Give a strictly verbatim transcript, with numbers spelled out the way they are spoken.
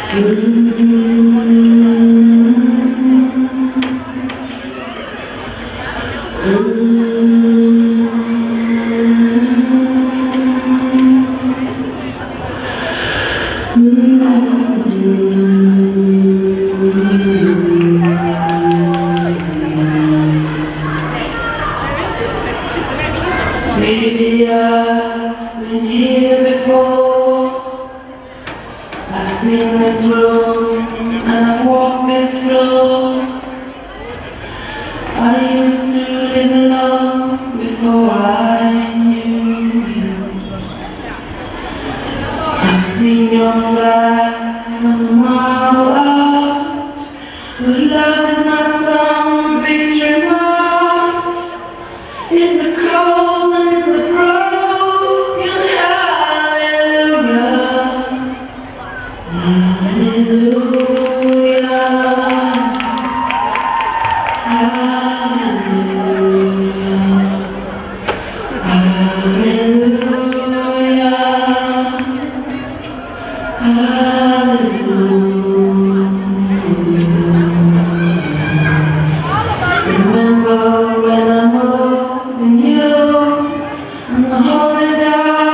Maybe I've been here before. I've seen this room and I've walked this floor. I used to live alone before I knew you. I've seen your flag on the marble arch, but love is not some victory march. It's a cold and it's a broken hallelujah, hallelujah, hallelujah, hallelujah, hallelujah. Remember when I moved in you, and the holy dark